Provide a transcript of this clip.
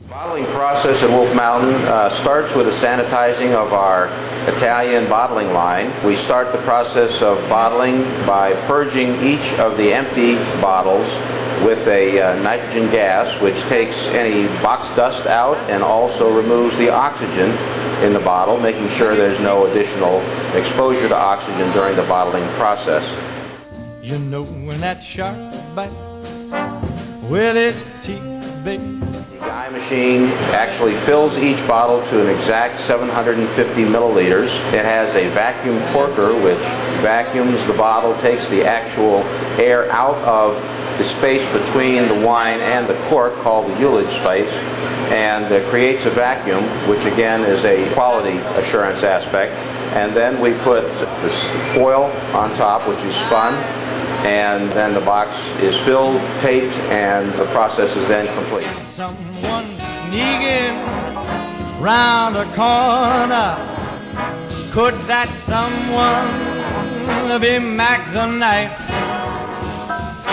Bottling process at Wolf Mountain starts with the sanitizing of our Italian bottling line. We start the process of bottling by purging each of the empty bottles with a nitrogen gas, which takes any box dust out and also removes the oxygen in the bottle, making sure there's no additional exposure to oxygen during the bottling process. You know when that shark bites with its teeth, baby. The eye machine actually fills each bottle to an exact 750 milliliters. It has a vacuum corker which vacuums the bottle, takes the actual air out of the space between the wine and the cork, called the ullage space, and creates a vacuum, which again is a quality assurance aspect. And then we put this foil on top, which is spun, and then the box is filled, taped, and the process is then complete. Someone sneaking round the corner. Could that someone be Mac the Knife?